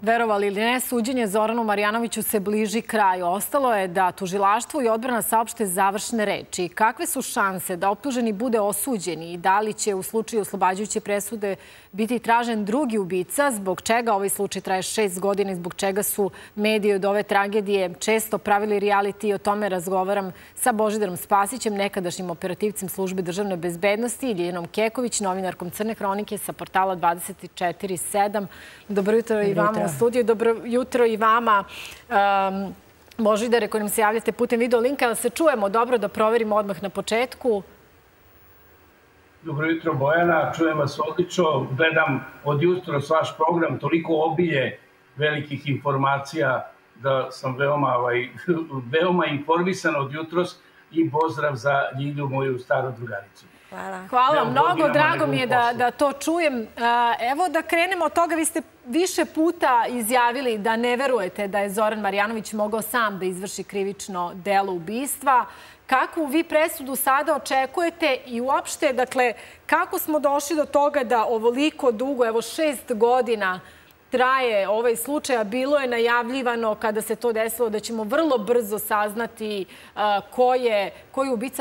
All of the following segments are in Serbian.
Verovali ili ne, suđenje Zoranu Marjanoviću se bliži kraju. Ostalo je da tužilaštvo i odbrana saopšte završne reči. Kakve su šanse da optuženi bude osuđen i da li će u slučaju oslobađajuće presude biti tražen drugi ubica, zbog čega ovaj slučaj traje 6 godina i zbog čega su mediji od ove tragedije često pravili reality. O tome razgovaram sa Božidarom Spasićem, nekadašnjim operativcem službe državne bezbednosti, i Ljiljom Keković, novinarkom Crne hronike sa portala 24/7. Dobro jutro i vama u studiju. Dobro jutro i vama, Božidare, koji nam se javljate putem video linka. Da se čujemo dobro, da proverimo odmah na početku. Dobro jutro, Bojana. Čujem vas odlično. Gledam od jutros vaš program, toliko obilje velikih informacija da sam veoma informisan od jutros, i pozdrav za Ljilju, moju staru drugaricu. Hvala mnogo, drago mi je da to čujem. Evo da krenemo od toga, vi ste više puta izjavili da ne verujete da je Zoran Marjanović mogao sam da izvrši krivično delo ubistva. Kakvu vi presudu sada očekujete i uopšte, dakle, kako smo došli do toga da ovoliko dugo, evo 6 godina, traje ovaj slučaj, a bilo je najavljivano kada se to desilo da ćemo vrlo brzo saznati ko je ubica.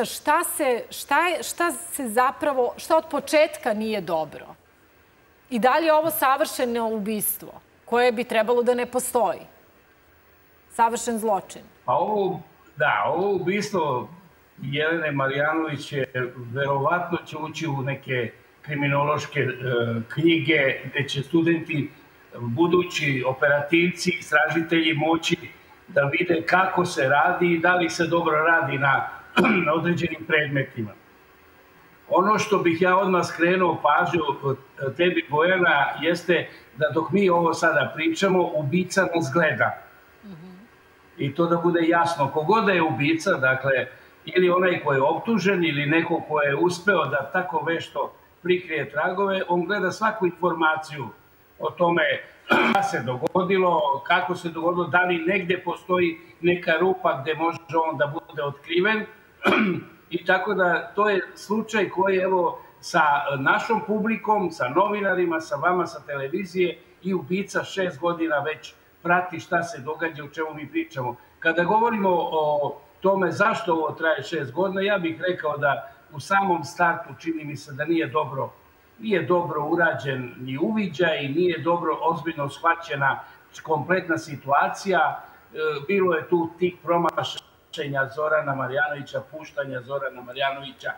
Šta od početka nije dobro? I da li je ovo savršeno ubistvo koje bi trebalo da ne postoji? Savršen zločin? Pa ovo ubistvo Jelene Marjanović verovatno će ući u neke kriminološke knjige gde će studenti, budući operativci, istražitelji moći da vide kako se radi i da li se dobro radi na određenim predmetima. Ono što bih ja odmah skrenuo pažnju tebi, Bojana, jeste da dok mi ovo sada pričamo, ubica nas gleda. I to da bude jasno. Kogod da je ubica, dakle, ili onaj ko je optužen ili neko ko je uspeo da tako vešto prikrije tragove, on gleda svaku informaciju o tome šta se dogodilo, kako se dogodilo, da li negde postoji neka rupa gde može on da bude otkriven. I tako da to je slučaj koji, evo, sa našom publikom, sa novinarima, sa vama sa televizije, i ubica 6 godina već prati šta se događa, o čemu mi pričamo. Kada govorimo o tome zašto ovo traje 6 godina, ja bih rekao da u samom startu čini mi se da nije dobro urađen ni uviđaj, nije dobro ozbiljno shvaćena kompletna situacija. Bilo je tu tih promašenja Zorana Marjanovića, puštanja Zorana Marjanovića,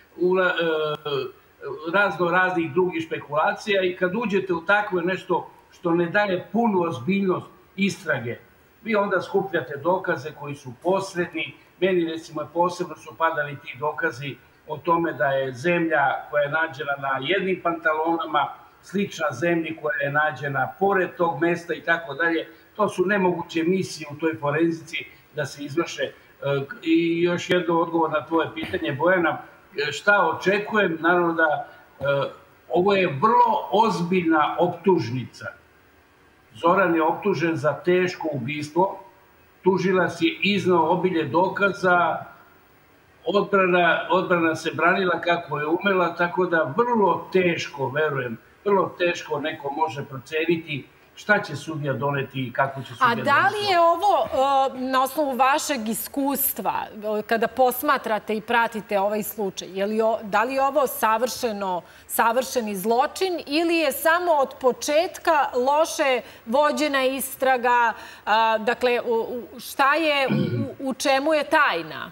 raznih drugih špekulacija, i kad uđete u takvo nešto što ne daje punu ozbiljnost istrage, vi onda skupljate dokaze koji su posredni. Meni, recimo, posebno su padali ti dokazi o tome da je zemlja koja je nađena na jednim pantalonama slična zemlji koja je nađena pored tog mesta i tako dalje. To su nemoguće misije u toj forenzici da se izvrše. I još jedno odgovor na tvoje pitanje, Bojana, šta očekujem? Naravno da ovo je vrlo ozbiljna optužnica. Zoran je optužen za teško ubistvo, tužilac je izneo obilje dokaza, odbrana se branila kako je umela, tako da vrlo teško, verujem, vrlo teško neko može proceniti šta će sudija doneti i kako će sudija doneti. A da li je ovo, na osnovu vašeg iskustva, kada posmatrate i pratite ovaj slučaj, da li je ovo savršeni zločin ili je samo od početka loše vođena istraga? Dakle, u čemu je tajna?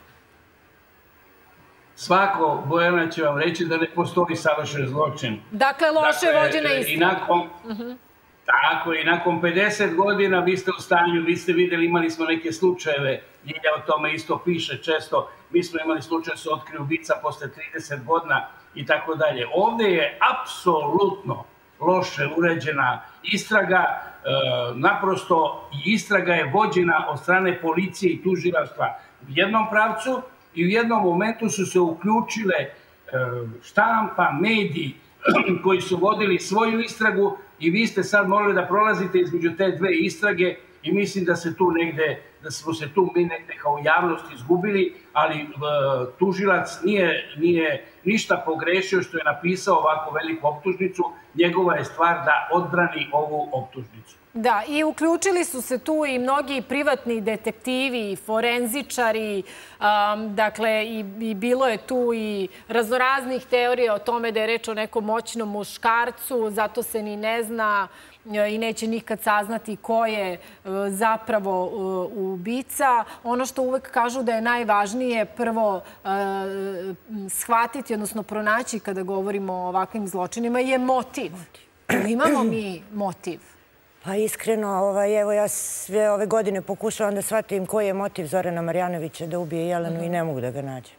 Svako, Bojana, će vam reći da ne postoji savršen zločin. Dakle, loše vođena istraga. Tako, i nakon 50 godina vi ste u stanju, vi ste videli, imali smo neke slučajeve, Ljilja o tome isto piše često, mi smo imali slučaj se otkrio ubica posle 30 godina i tako dalje. Ovde je apsolutno loše uređena istraga, naprosto istraga je vođena od strane policije i tužilaštva u jednom pravcu, i u jednom momentu su se uključile štampa, mediji koji su vodili svoju istragu, i vi ste sad morali da prolazite između te dve istrage, i mislim da smo se tu mi negde kao javnost izgubili, ali tužilac nije ništa pogrešio što je napisao ovako veliku optužnicu. Njegova je stvar da odbrani ovu optužnicu. Da, i uključili su se tu i mnogi privatni detektivi, forenzičari, dakle, i bilo je tu i raznoraznih teorija o tome da je reč o nekom moćnom muškarcu, zato se ni ne zna i neće nikad saznati ko je zapravo ubica. Ono što uvek kažu da je najvažnije prvo shvatiti, odnosno pronaći kada govorimo o ovakvim zločinima, je motiv. Imamo mi motiv? Pa iskreno, evo ja sve ove godine pokušavam da shvatim koji je motiv Zorana Marjanovića da ubije Jelenu i ne mogu da ga nađem.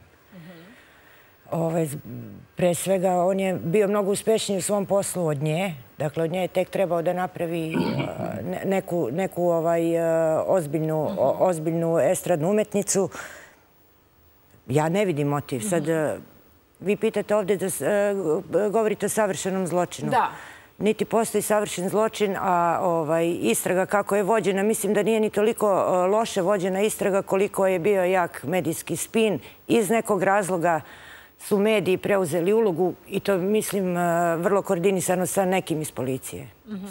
Pre svega, on je bio mnogo uspešniji u svom poslu od nje. Dakle, od nje je tek trebao da napravi neku ozbiljnu estradnu umetnicu. Ja ne vidim motiv. Sad, vi pitate ovdje da govorite o savršenom zločinu. Da. Niti postoji savršen zločin, a istraga kako je vođena, mislim da nije ni toliko loše vođena istraga koliko je bio jak medijski spin. Iz nekog razloga su mediji preuzeli ulogu i to, mislim, vrlo koordinisano sa nekim iz policije.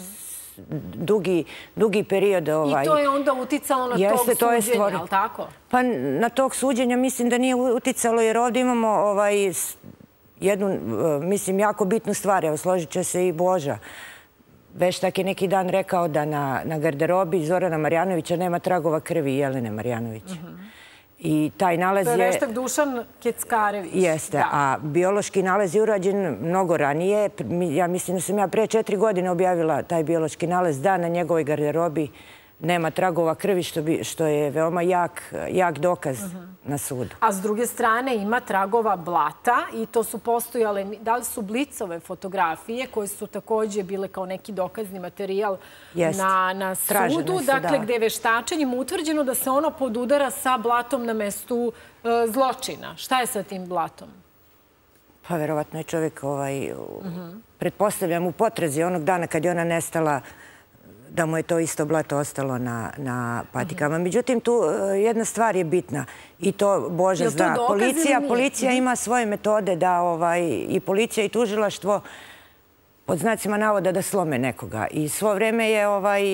Dugi period. I to je onda uticalo na tog suđenja, ali tako? Pa na tog suđenja mislim da nije uticalo, jer ovdje imamo jednu, mislim, jako bitnu stvar, evo, složit će se i Boža. Veštak je neki dan rekao da na garderobi Zorana Marjanovića nema tragova krvi Jelene Marjanović. I taj nalaz je... To je veštak Dušan Keckarević. Jeste, a biološki nalaz je urađen mnogo ranije. Ja mislim da sam ja pre 4 godine objavila taj biološki nalaz da na njegovoj garderobi nema tragova krvi, što je veoma jak dokaz na sudu. A s druge strane ima tragova blata i to su postojale, da li su Blicove fotografije koje su također bile kao neki dokazni materijal na sudu, dakle gde je veštačenjem utvrđeno da se ono podudara sa blatom na mestu zločina. Šta je sa tim blatom? Pa verovatno je čovjek, pretpostavljam, u potrazi onog dana kad je ona nestala, da mu je to isto blato ostalo na patikama. Međutim, tu jedna stvar je bitna i to Boža zna. Policija ima svoje metode da i policija i tužilaštvo pod znacima navoda da slome nekoga. I svo vreme je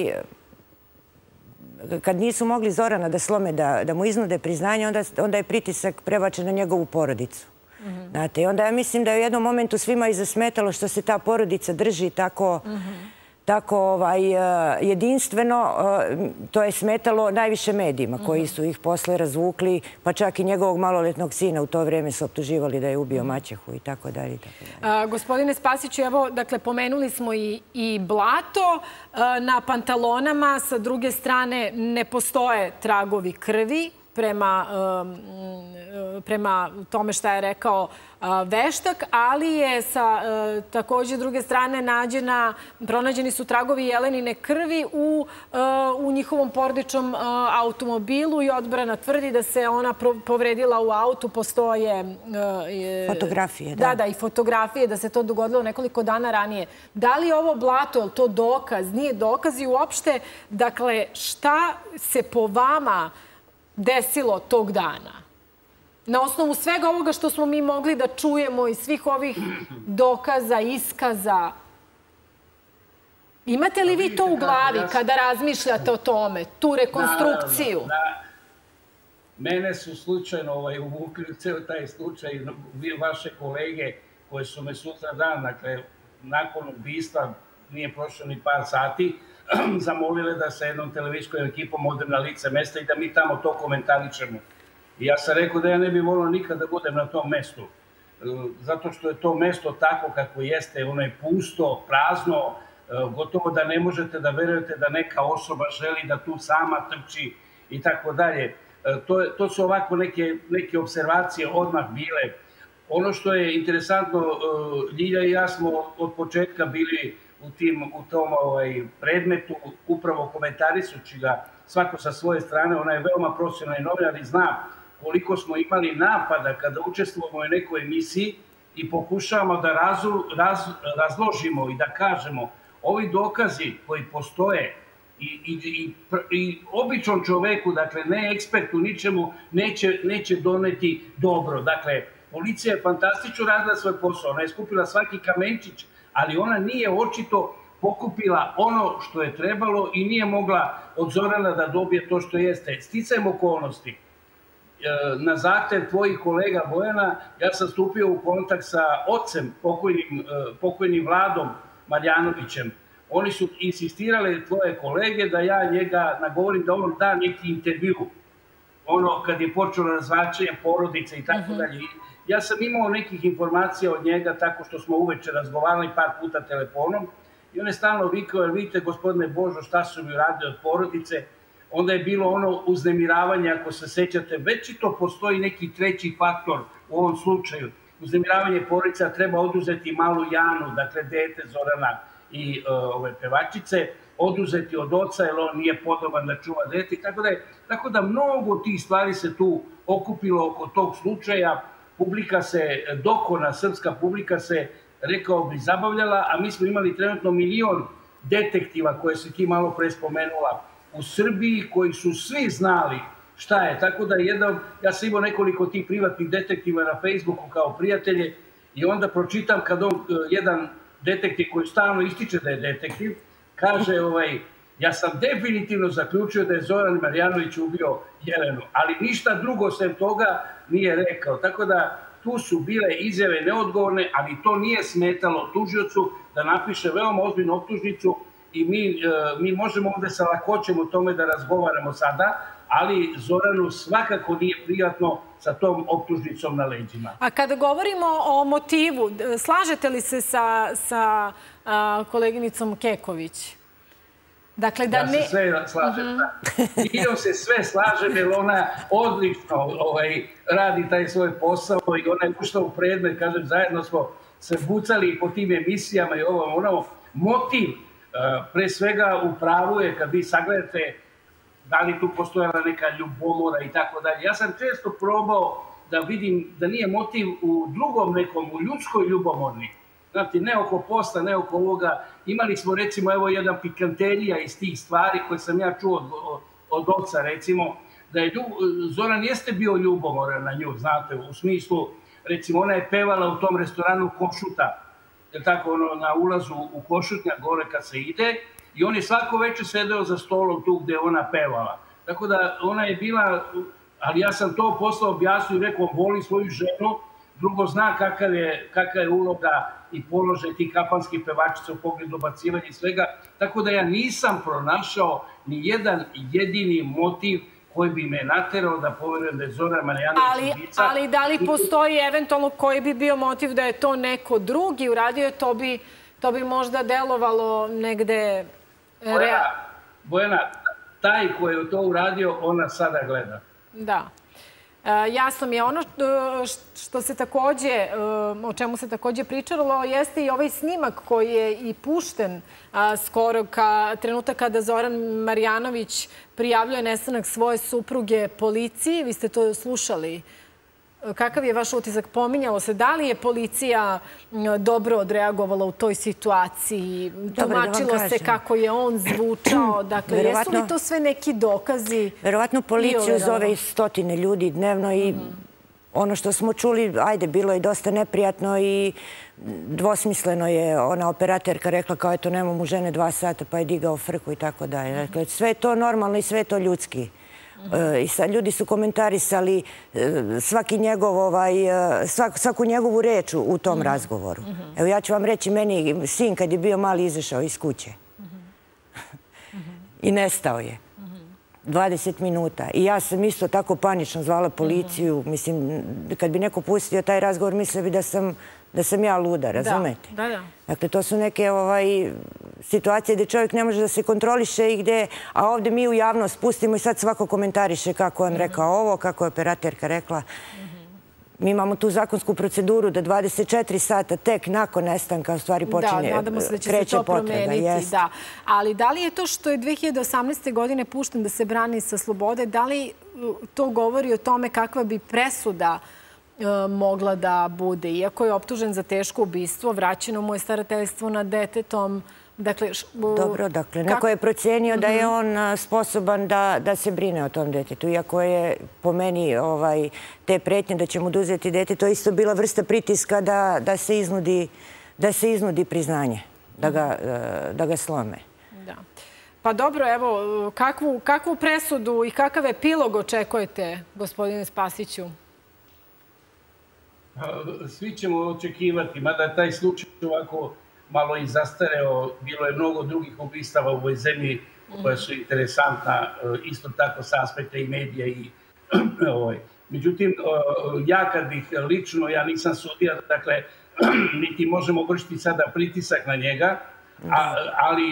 kad nisu mogli Zorana da slome, da mu iznude priznanje, onda je pritisak prebačen na njegovu porodicu. I onda ja mislim da je u jednom momentu svima i zasmetalo što se ta porodica drži tako jedinstveno. To je smetalo najviše medijima koji su ih posle razvukli, pa čak i njegovog maloletnog sina u to vrijeme su optuživali da je ubio maćehu i tako dalje. Gospodine Spasiću, evo, dakle, pomenuli smo i blato na pantalonama. Sa druge strane, ne postoje tragovi krvi prema tome šta je rekao veštak, ali je sa također druge strane pronađeni su tragovi Jelenine krvi u njihovom porodičnom automobilu i odbrana tvrdi da se ona povredila u autu. Postoje fotografije. Da, i fotografije da se to dogodilo nekoliko dana ranije. Da li je ovo blato, je li to dokaz? Nije dokaz i uopšte, dakle, šta se po vama desilo tog dana? Na osnovu svega ovoga što smo mi mogli da čujemo i svih ovih dokaza, iskaza, imate li vi to u glavi kada razmišljate o tome, tu rekonstrukciju? Mene su slučajno uvukli u ceo taj slučaj, vaše kolege koje su me sutra dan, dakle, nakon ubistva, nije prošlo ni par sati, zamolile da sa jednom televizijskom ekipom odem na lice mesta i da mi tamo to komentaričemo. I ja sam rekao da ja ne bih volio nikad da budem na tom mestu. Zato što je to mesto tako kako jeste, ono je pusto, prazno, gotovo da ne možete da verujete da neka osoba želi da tu sama trči i tako dalje. To su ovako neke observacije odmah bile. Ono što je interesantno, Ljilja i ja smo od početka bili u tom predmetu, upravo komentarisući ga svako sa svoje strane. Ona je veoma profesionalni novinar i zna koliko smo imali napada kada učestvujemo u nekoj emisiji i pokušavamo da razložimo i da kažemo ovi dokazi koji postoje i običnom čoveku, dakle ne ekspertu, ničemu neće doneti dobro. Dakle, policija je fantastično radila svoj posao, ona je skupila svaki kamenčić, ali ona nije očito pokupila ono što je trebalo i nije mogla od Zorana da dobije to što jeste. Sticajem okolnosti, na zahtev tvojih kolega Bojana, ja sam stupio u kontakt sa ocem, pokojnim Vladom Marjanovićem. Oni su insistirali, tvoje kolege, da ja njega nagovorim da on da neki intervju. Ono kad je počelo razvačanje porodice i tako dalje. Ja sam imao nekih informacija od njega tako što smo uveče razgovarali par puta telefonom i on je stalno vikao, jer vidite, gospodine Božo, šta su mi uradili od porodice. Onda je bilo ono uznemiravanje, ako se sećate, već i to postoji neki treći faktor u ovom slučaju. Uznemiravanje porodica, treba oduzeti malu Janu, dakle dete Zorana i ove pevačice, oduzeti od oca, jer on nije podoban da čuva dete i tako dalje. Tako da mnogo tih stvari se tu okupilo oko tog slučaja. Publika se, dokona srpska publika se, rekao bi, zabavljala, a mi smo imali trenutno 1 milion detektiva koje si ti malo pre spomenula u Srbiji, koji su svi znali šta je. Tako da ja sam imao nekoliko tih privatnih detektiva na Facebooku kao prijatelje i onda pročitam kad jedan detektiv koji stalno ističe da je detektiv, kaže ja sam definitivno zaključio da je Zoran Marjanović ubio Jelenu, ali ništa drugo sem toga nije rekao. Tako da tu su bile izjave neodgovorne, ali to nije smetalo tužiocu da napiše veoma ozbiljnu optužnicu i mi možemo ovde sa lakoćem o tome da razgovaramo sada, ali Zoranu svakako nije prijatno sa tom optužnicom na leđima. A kada govorimo o motivu, slažete li se sa koleginicom Keković? Ja se sve slažem. I se sve slažem jer ona odlično radi taj svoj posao i ona je ušla u predmet, kažem, zajedno smo se bucali po tim emisijama i ono. Motiv, pre svega, u pravu je kad vi sagledate da li tu postojala neka ljubomora i tako dalje. Ja sam često probao da vidim da nije motiv u drugom nekom, u ljudskoj ljubomorni. Znate, ne oko posla, ne oko ovoga. Imali smo, recimo, evo jedan pikanterija iz tih stvari koje sam ja čuo od oca, recimo, da je Zoran jeste bio ljubomoran na nju, znate, u smislu, recimo, ona je pevala u tom restoranu Košuta, je tako, na ulazu u Košutnja, gore kad se ide, i on je svako večer sedeo za stolom tu gde ona pevala. Tako da ona je bila, ali ja sam to posle objasnio i rekao, voli svoju ženu, drugo zna kakva je uloga i položaj tih kafanskih pevačica u pogledu dobacivanja i svega. Tako da ja nisam pronašao ni jedan jedini motiv koji bi me naterao da poverujem da je Zoran Marjanović ubica. Ali da li postoji eventualno koji bi bio motiv da je to neko drugi uradio, to bi možda delovalo negde... Bojana, taj koji je to uradio, ona sada gleda. Da. Jasno mi je. Ono što se takođe, o čemu se takođe pričalo, jeste i ovaj snimak koji je i pušten skoro trenutak kada Zoran Marjanović prijavljuje nestanak svoje supruge policiji. Vi ste to slušali. Kakav je vaš utisak? Pominjalo se. Da li je policija dobro odreagovala u toj situaciji? Tumačilo se kako je on zvučao. Dakle, jesu li to sve neki dokazi? Verovatno policiju zove 100 ljudi dnevno i ono što smo čuli, ajde, bilo je dosta neprijatno i dvosmisleno je ona operaterka rekla kao eto nema mu žene 2 sata pa je digao frku i tako dalje. Dakle, sve je to normalno i sve je to ljudski. I sad ljudi su komentarisali svaku njegovu reč u tom razgovoru. Evo ja ću vam reći, meni sin kad je bio mali izašao iz kuće i nestao je 20 minuta. I ja sam isto tako panično zvala policiju. Mislim, kad bi neko pustio taj razgovor, mislio bi da sam ja luda, razumete? Dakle, to su neke situacije gde čovjek ne može da se kontroliše i gde, a ovde mi u javnost pustimo i sad svako komentariše kako on rekao ovo, kako je operaterka rekla. Mi imamo tu zakonsku proceduru da 24 sata tek nakon nestanka u stvari počinje, kreće potraga. Da, nadamo se da će se to promeniti, da. Ali da li je to što je 2018. godine pušten da se brani sa slobode, da li to govori o tome kakva bi presuda mogla da bude? Iako je optužen za teško ubistvo, vraćeno mu je starateljstvo nad detetom. Dobro, dakle, neko je procenio da je on sposoban da se brine o tom detetu. Iako je po meni te pretnje da će mu oduzeti dete, to je isto bila vrsta pritiska da se iznudi priznanje. da ga slome. Da. Pa dobro, evo, kakvu presudu i kakav epilog očekujete, gospodine Spasiću? Svi ćemo očekivati, mada taj slučaj ovako malo i zastareo. Bilo je mnogo drugih ubistava u ovoj zemlji koja su interesantna, isto tako s aspekta i medija. Međutim, ja kad bih lično, ja nisam sudija, dakle, niti možemo vršiti sada pritisak na njega, ali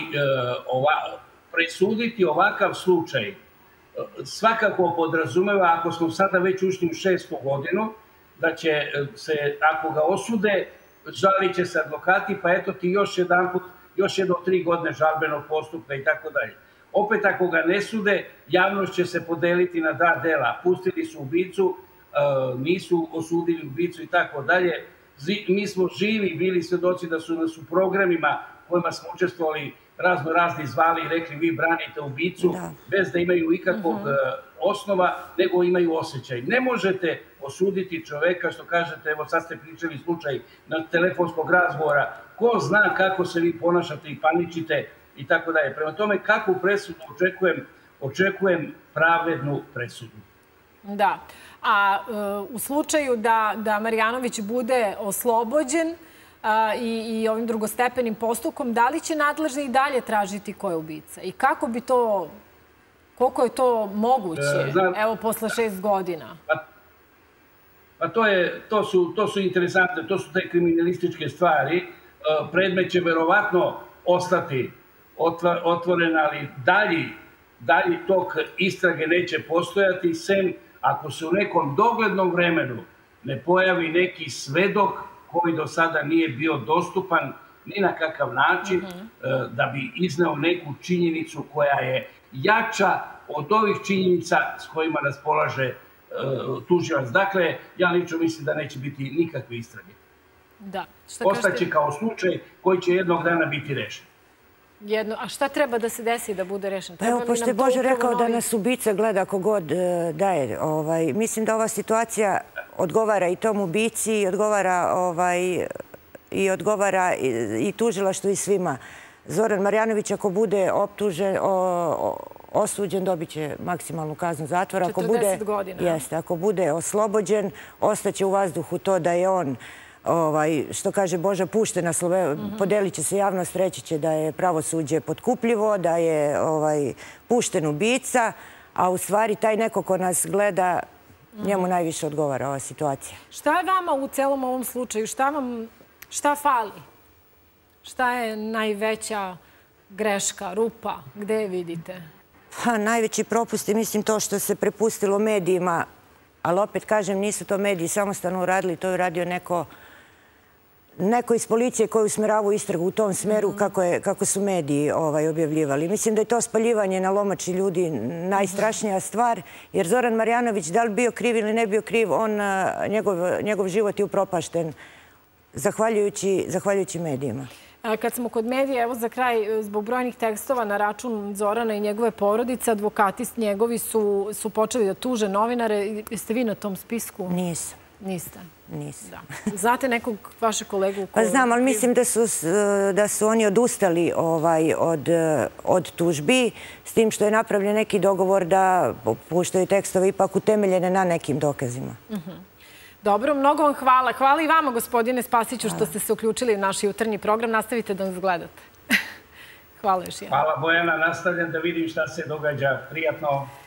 presuditi ovakav slučaj svakako podrazumeva, ako smo sada već ušli u 6. godinu, da će se, ako ga osude, žalit će se advokati, pa eto ti još jedno 3 godine žalbenog postupka i tako dalje. Opet, ako ga ne sude, javnost će se podeliti na dva dela. Pustili su ubicu, nisu osudili ubicu i tako dalje. Mi smo živi bili svedoci da su nas u programima kojima smo učestvovali razni zvali i rekli vi branite ubicu bez da imaju ikakvog osnova, nego imaju osjećaj. Ne možete osuditi čoveka, što kažete, evo sad ste pričali slučaj na telefonskog razgovora, ko zna kako se vi ponašate i paničite i tako dalje. Prema tome, kakvu presudu očekujem pravednu presudu. Da. A u slučaju da Marjanović bude oslobođen i ovim drugostepenim postupkom, da li će nadležni i dalje tražiti ko je ubica? I kako bi to, koliko je to moguće, evo, posle 6 godina? Pa to su interesantne, to su te kriminalističke stvari. Predmet će verovatno ostati otvoren, ali dalji tok istrage neće postojati, sem ako se u nekom doglednom vremenu ne pojavi neki svedok koji do sada nije bio dostupan ni na kakav način da bi izneo neku činjenicu koja je jača od ovih činjenica s kojima raspolaže tužilac. Dakle, ja lično mislim da neće biti nikakve istrage. Ostaće kao slučaj koji će jednog dana biti rešen. A šta treba da se desi da bude rešen? Evo, pošto je Bože rekao da nas ubica gleda kogod daje. Mislim da ova situacija odgovara i tom ubici i odgovara i tužilaštvu i svima. Zoran Marjanović, ako bude osuđen, dobit će maksimalnu kaznu zatvora. 40 godina. Jeste. Ako bude oslobođen, ostaće u vazduhu to da je on, što kaže Boža, pušten na slobodu. Podelit će se javnost, reći će da je pravosuđe potkupljivo, da je pušten ubica, a u stvari taj neko ko nas gleda, njemu najviše odgovara ova situacija. Šta je vama u celom ovom slučaju? Šta fali? Šta je najveća greška, rupa? Gde je vidite? Najveći propust je, mislim, to što se prepustilo medijima, ali opet kažem, nisu to mediji samostalno uradili, to je uradio neko iz policije koji usmeravao istragu u tom smeru kako su mediji objavljivali. Mislim da je to spaljivanje na lomači ljudi najstrašnija stvar, jer Zoran Marjanović, da li bio kriv ili ne bio kriv, njegov život je upropašten zahvaljujući medijima. Kad smo kod medija, evo za kraj, zbog brojnih tekstova na račun Zorana i njegove porodice, advokati njegovi su počeli da tuže novinare. Jeste vi na tom spisku? Nisam. Niste? Nisam. Znate nekog vašeg kolegu? Pa znam, ali mislim da su oni odustali od tužbi, s tim što je napravljen neki dogovor da puštaju tekstove ipak utemeljene na nekim dokazima. Dobro, mnogo vam hvala. Hvala i vama, gospodine Spasiću, što ste se uključili u naš jutarnji program. Nastavite da nas gledate. Hvala još jednom. Hvala, Bojana. Nastavljam da vidim šta se događa. Prijatno.